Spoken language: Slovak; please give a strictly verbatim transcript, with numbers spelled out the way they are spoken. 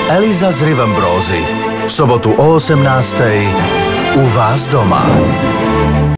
Eliza z Rivembrózy. V sobotu o osemnástej u vás doma.